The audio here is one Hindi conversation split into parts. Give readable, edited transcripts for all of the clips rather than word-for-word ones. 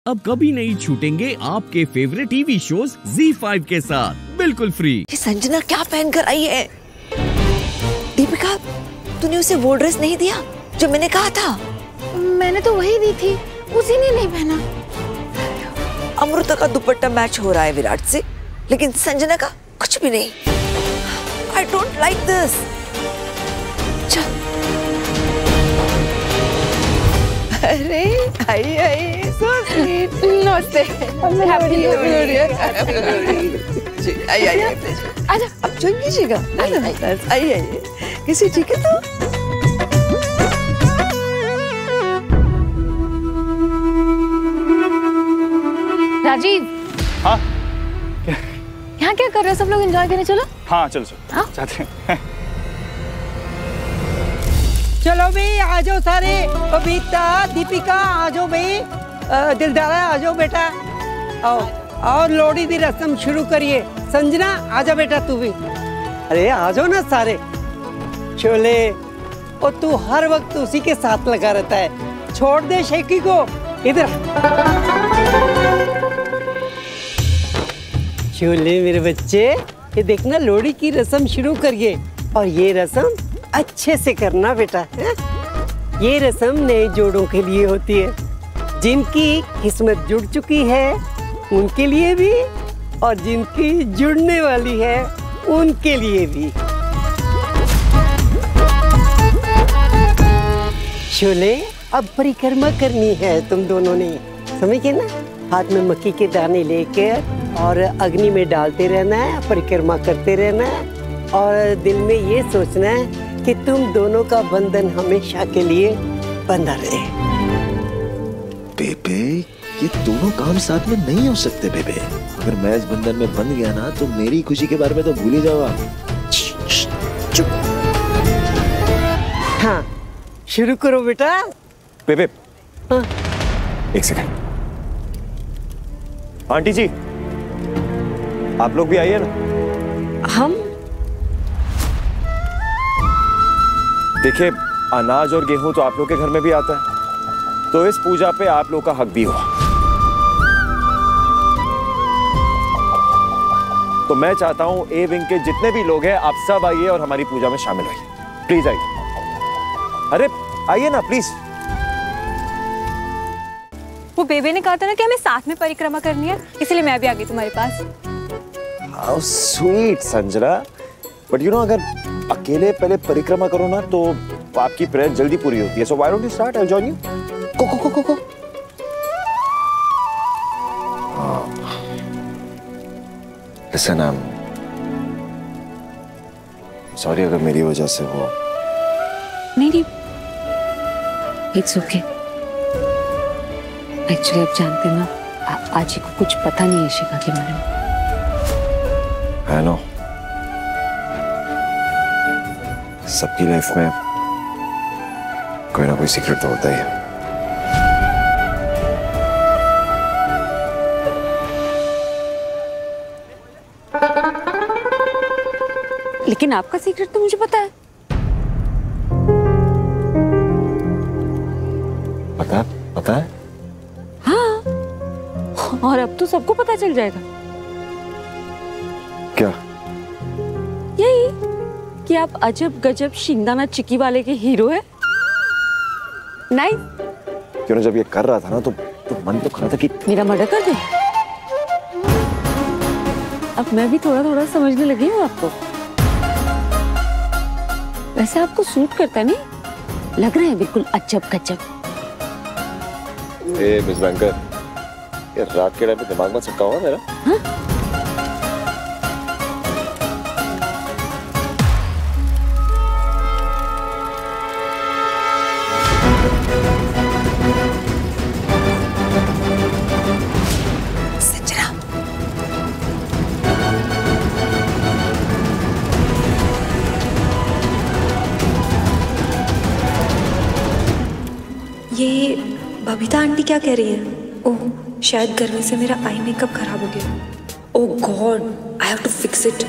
अब कभी नहीं छूटेंगे आपके फेवरेट टीवी शोज ZEE5 के साथ बिल्कुल फ्री। ये संजना क्या पहन कर आई है? दीपिका, तूने उसे वो ड्रेस नहीं दिया जो मैंने कहा था? मैंने तो वही दी थी, उसी ने नहीं पहना। अमृता का दुपट्टा मैच हो रहा है विराट से, लेकिन संजना का कुछ भी नहीं। I don't like this. चल। अरे आई आई, so sweet. नमस्ते। Happy New Year. आई आई, आजा। अब ज्वाइन कीजिएगा। आई आई, कैसे ठीक है तो? राजीव। हाँ। यहाँ क्या कर रहे हो सब लोग? एंजॉय करने चलो। हाँ चलो चलो जाते हैं। चलो भाई आ जाओ सारे। बबीता, दीपिका आ जाओ भाई। दिलदारा आ जाओ बेटा। आओ और लोहड़ी की रस्म शुरू करिए। संजना आ जा बेटा तू भी। अरे आ जाओ ना सारे। शोले, और तू हर वक्त उसी के साथ लगा रहता है। छोड़ दे शेकी को। इधर शोले मेरे बच्चे, ये देखना लोहड़ी की रस्म शुरू करिए। और ये रस्म अच्छे से करना बेटा है? ये रस्म नए जोड़ों के लिए होती है। जिनकी किस्मत जुड़ चुकी है उनके लिए भी, और जिनकी जुड़ने वाली है उनके लिए भी। शोले, अब परिक्रमा करनी है तुम दोनों ने, समझ गए ना? हाथ में मक्की के दाने लेकर और अग्नि में डालते रहना है, परिक्रमा करते रहना है, और दिल में ये सोचना है कि तुम दोनों का बंधन हमेशा के लिए बंधा रहे। बेबे, ये दोनों काम साथ में नहीं हो सकते बेबे। अगर मैं इस बंधन में बंध गया ना तो मेरी खुशी के बारे में तो भूल ही जाओ आप। चुप। हाँ, शुरू करो बेटा। बेबे, हाँ। एक सेकंड। आंटी जी, आप लोग भी आइए ना। हम? देखिए, अनाज और गेहूं तो आप लोग के घर में भी आता है, तो इस पूजा पे आप लोग का हक भी हो। तो मैं चाहता हूं ए विंग के जितने भी लोग हैं आप सब आइए और हमारी पूजा में शामिल होइए। प्लीज आइए। अरे आइए ना प्लीज। वो बेबे ने कहा था ना कि हमें साथ में परिक्रमा करनी है, इसलिए मैं भी आ गई तुम्हारे पास। How sweet Sanjana. But you know, अगर अकेले पहले परिक्रमा करो ना तो आपकी प्रेयर जल्दी पूरी होती है। So why don't you start? I will join you. को। लिसन, आई एम सॉरी अगर मेरी वजह से हो। नहीं, इट्स ओके। एक्चुअली आप जानते हैं ना, आजी को कुछ पता नहीं है शिखा के बारे में। आई नो, सबकी लाइफ में कोई ना कोई सीक्रेट तो होता ही है। लेकिन आपका सीक्रेट तो मुझे पता है। पता है? हाँ, और अब तो सबको पता चल जाएगा। क्या? यही कि आप अजब गजब शिंगदाना चिक्की वाले के हीरो है। नहीं, क्यों ना, जब ये कर रहा था ना तो मन तो कर रहा था कि मेरा मर्डर कर दे। अब मैं भी थोड़ा थोड़ा समझने लगी हूँ आपको। वैसे आपको सूट करता नहीं, लग रहे हैं बिल्कुल अजब गजब। मिस बैंकर, ये रात के टाइम पे दिमाग मत सटका हुआ मेरा। हाँ? संजना, ये बबीता आंटी क्या कह रही है? ओह, शायद गर्मी से मेरा आई मेकअप खराब हो गया। Oh God, I have to fix it.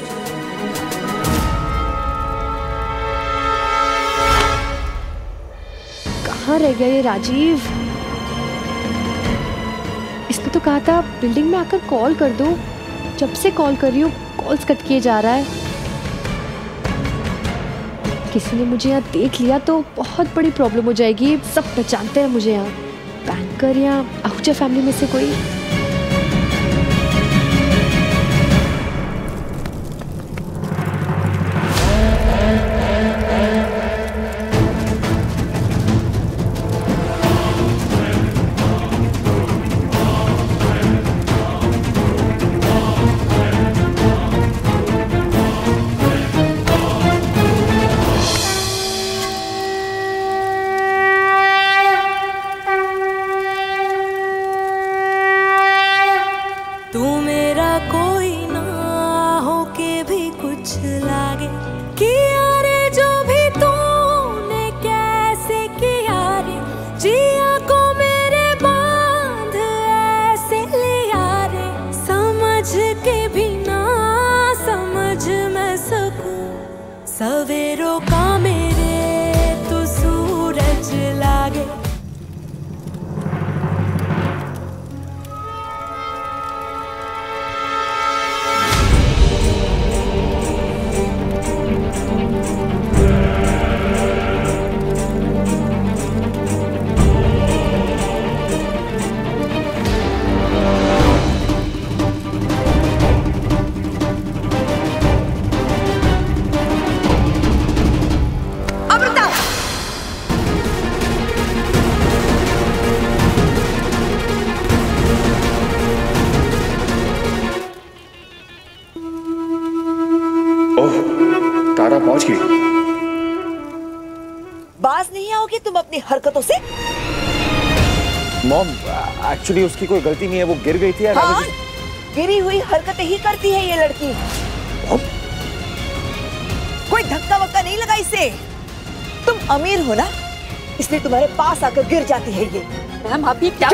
कहाँ रह गया ये राजीव? तो कहा था बिल्डिंग में आकर कॉल कर दो। जब से कॉल कर रही हूँ कॉल्स कट किए जा रहा है। किसी ने मुझे यहाँ देख लिया तो बहुत बड़ी प्रॉब्लम हो जाएगी। सब पहचानते हैं मुझे यहाँ, बैंकर या आहूजा फैमिली में से कोई। सवेरों का मेरे तो सूरज लागे। तारा पहुंच गई। बाज नहीं आओगे तुम अपनी हरकतों से? मॉम, एक्चुअली उसकी कोई गलती नहीं है, वो गिर गई थी। हाँ, गिरी हुई हरकतें ही करती है ये लड़की। कोई धक्का वक्का नहीं लगा इसे। तुम अमीर हो ना, इसलिए तुम्हारे पास आकर गिर जाती है ये। मैम आप ये क्या?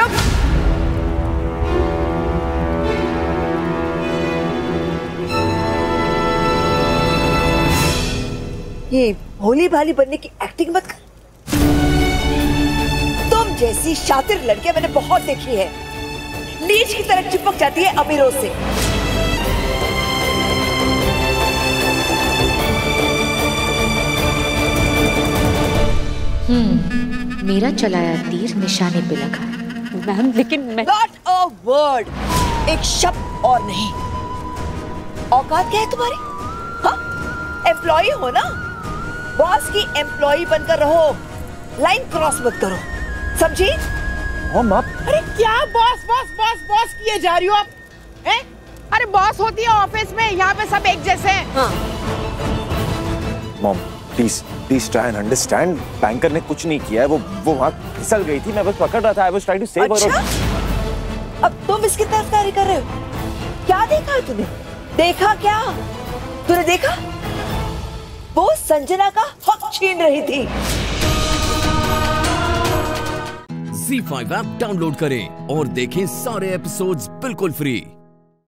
ये भोली भाली बनने की एक्टिंग मत कर। तुम जैसी शातिर लड़कियां मैंने बहुत देखी है, लीच की तरह चिपक जाती है अमीरों से। मेरा चलाया तीर निशाने पे लगा। मैम लेकिन मैं नॉट अ वर्ड, एक शब्द और नहीं। औकात क्या है तुम्हारी? हाँ, एम्प्लॉई हो ना, बॉस की एम्प्लॉई बनकर रहो, लाइन क्रॉस मत करो, समझी? अरे क्या बॉस बॉस बॉस बॉस किए जा रही हो आप? हैं? अरे बॉस होती है ऑफिस में, यहाँ पे सब एक जैसे हैं। हाँ। Mom please try and understand. Banker ने कुछ नहीं किया है, वो वहाँ फिसल गई थी, मैं बस पकड़ रहा था। I was trying to save her. अच्छा? अब तुम इसकी तरफदारी कर रहे हो? क्या देखा है तूने? देखा क्या? तूने देखा? वो संजना का हक छीन रही थी। ZEE5 ऐप डाउनलोड करें और देखें सारे एपिसोड्स बिल्कुल फ्री।